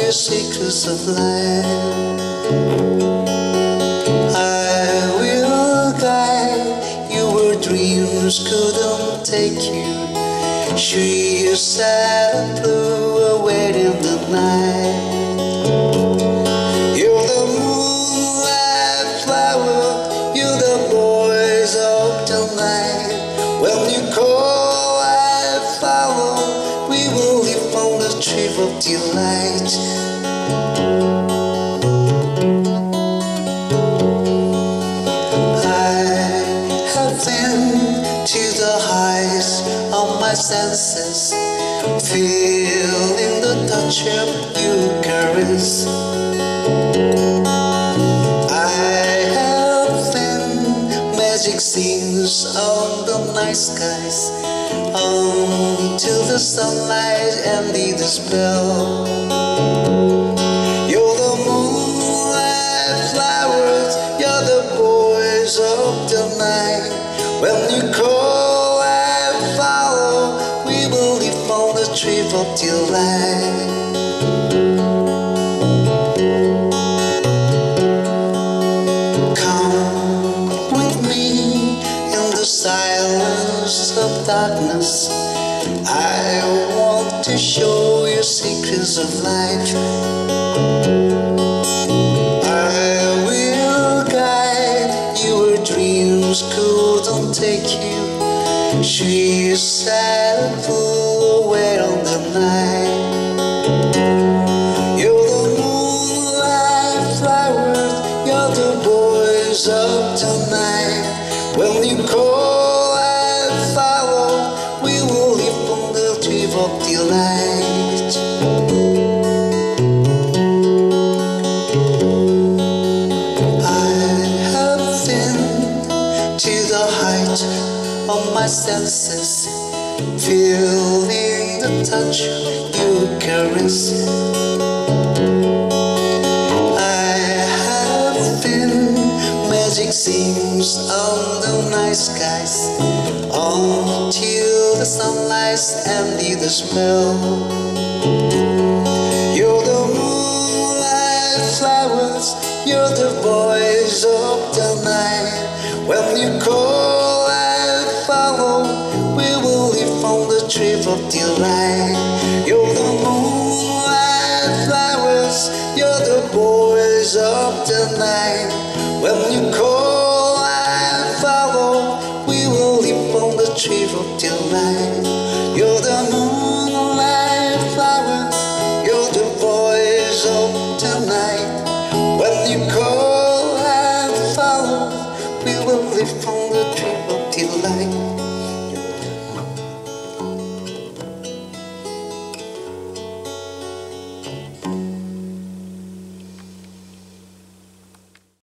you secrets of life. I will guide you where dreams couldn't take you. Show you sad and blue away in the night. You're the moonlight flower, you're the boys of the night. When you call, I follow. We will live on the tree of delight. I have been to the heights of my senses, feeling the touch of your caress. I have been magic scenes on the night skies, until the sunlight ended the spell. You're the moonlight flowers, you're the boys of the night. When you call, I follow. We will live on the tree of delight. Come with me in the silence of darkness. I want to show you secrets of life. I will guide you where dreams couldn't take you. She sad and full away on the night. You're the moonlight flowers, you're the boys of the night. When you call, I follow. We will live on the tree of delight. I have been to the height of my senses, feeling the touch of your caress. I have been magic scenes on the night skies, until the sunlight ended the spell. You're the moonlight flowers, you're the boys of the night. When you call, I follow. We will live on the tree of delight. You're the moonlight flowers, you're the boys of the night. When you call, I follow. We will live on the tree of delight.